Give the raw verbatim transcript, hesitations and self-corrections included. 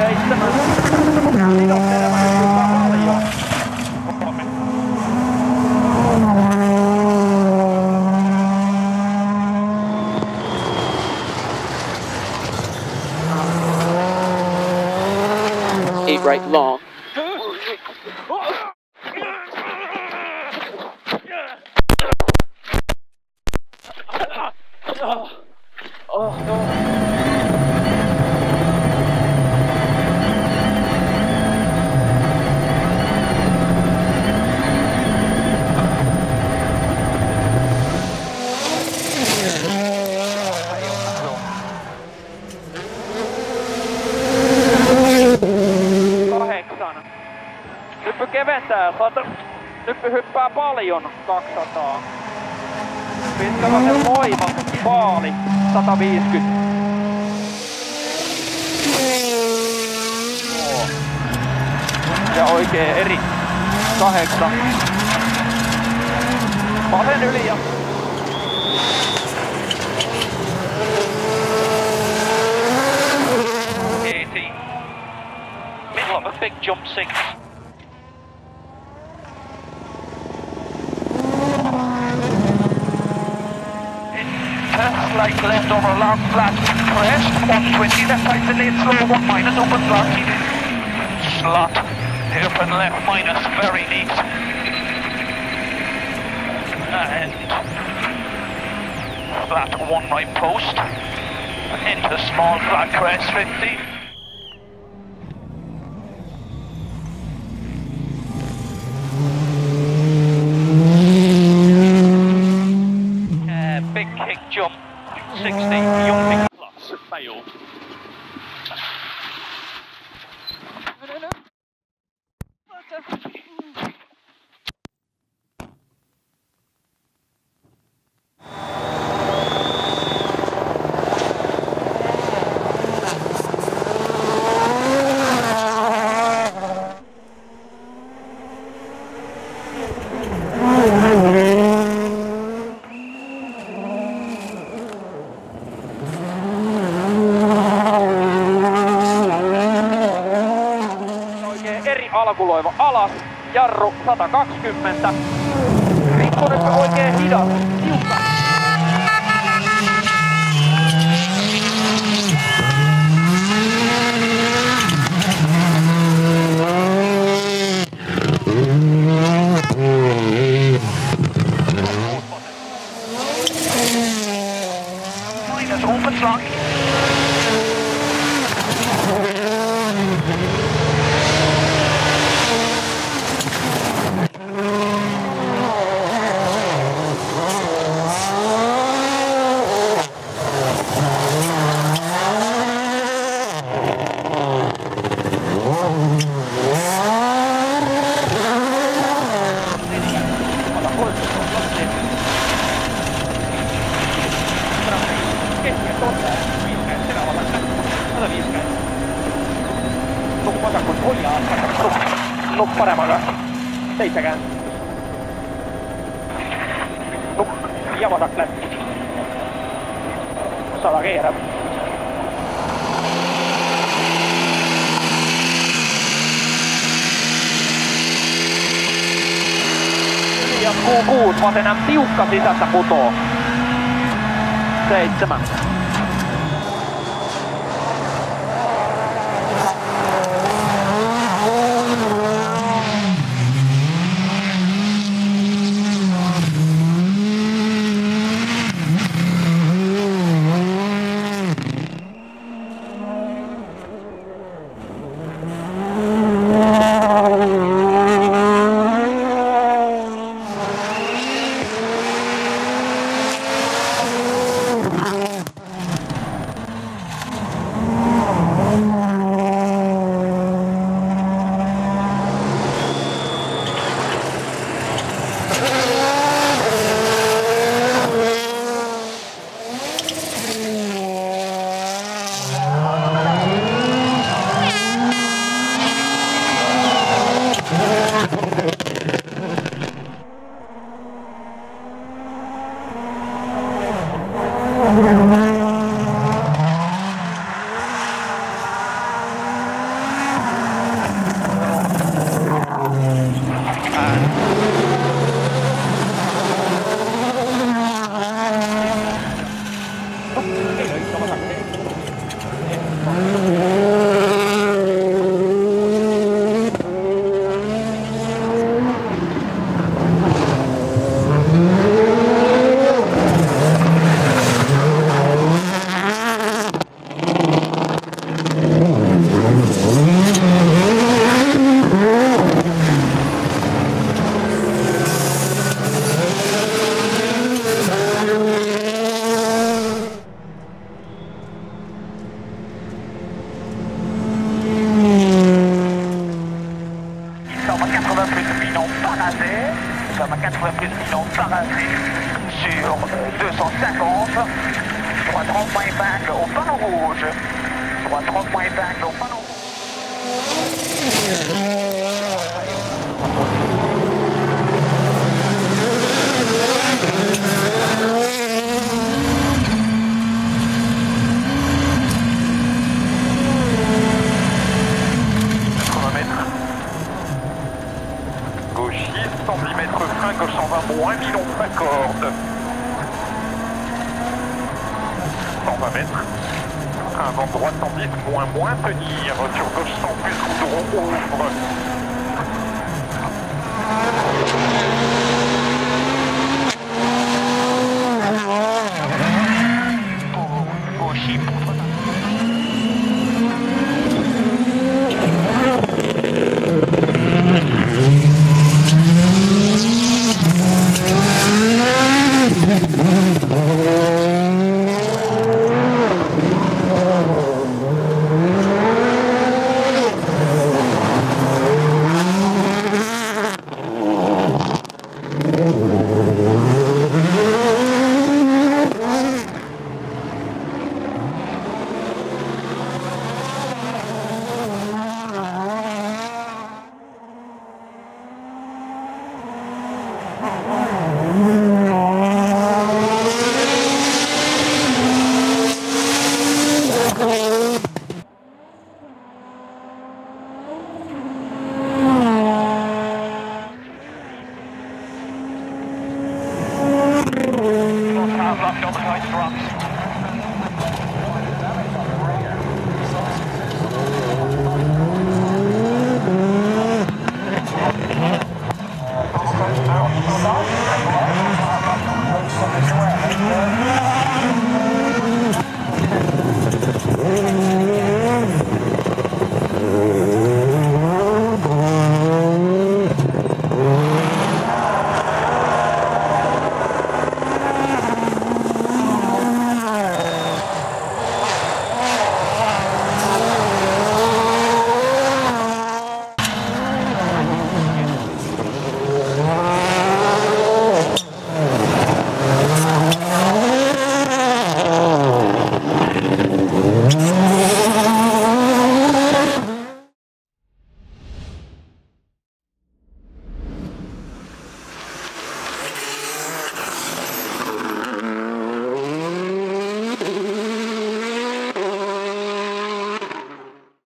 Seitsemän. Sidotteleva nyt hyppää paljon. Kolme. Eight right long. Oh, no. Kahdeksan. Hyppy keventää, sata. Hyppy hyppää paljon, kaksisataa. Pitkälainen voima, paali, sata viisikymmentä. Oh. Ja oikee eri, kahdeksan. Vasen yli ja... eighty. Middle of a big jump six. Slight left over long flat crest, one twenty left side to late slow, one minus open slot, slot, hairpin left minus, very neat, and flat one right post, into small flat crest fifty. Uh, big kick jump. sixty, jumping plus, failed. No, no, no. Alkuloiva alas, jarru sata kaksikymmentä. Rikko nyt oikein hidas, tiukka. Minus open slot. Nuk paremmalla. Seitsekään. Nuk ja vasakkle. Sata keerä. Ja Q kuusi vasen M tiukka sisässä putoo. Seitsemän. Sur deux cent cinquante, droite trente points back au panneau rouge. Droite trente points back au panneau rouge. centimètres frein, gauche cent vingt, moins mille, on s'accorde. cent vingt mètres. Un vent droite cent dix, moins, moins, tenir. Sur gauche cent plus, goudron ouvre. Pour gauche, pour